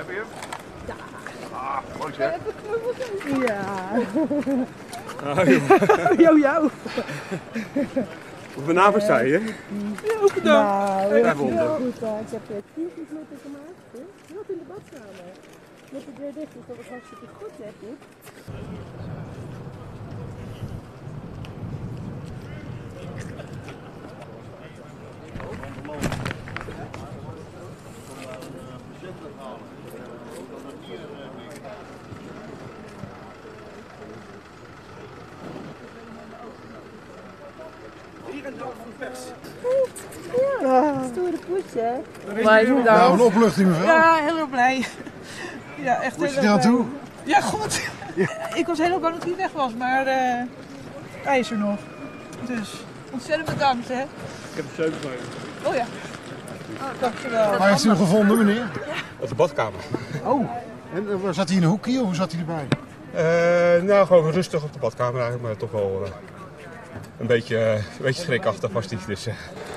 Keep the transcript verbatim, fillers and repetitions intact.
Heb je hem? Ja. Ah, mooi zeg. Ja. Ah, joh. Yo, yo. Hoeveel navers zei je? Heel bedankt. Nou, Vijf honderd. heel goed. Uh, ik heb uh, tien minuten gemaakt. Hè? Wat in de badkamer. Met de deur dicht, dus dat was hartstikke goed, hè? Goed. Ja, stoere poes, hè? Maar hoe Nou, een opluchting mevrouw. Ja, heel erg blij. Ja, echt Hoe is heel je erg eraan blij. toe? Ja, goed. Ja. Ik was heel bang dat hij weg was, maar uh, hij is er nog. Dus ontzettend bedankt, hè. Ik heb een sleutel van je. Oh ja. Oh, dankjewel. Waar heeft u hem gevonden, meneer? Op de badkamer. Oh, en uh, zat hij in een hoekje of hoe zat hij erbij? Uh, nou, gewoon rustig op de badkamer eigenlijk, maar toch wel uh, een beetje, uh, een beetje schrikachtig was hij. Dus, uh,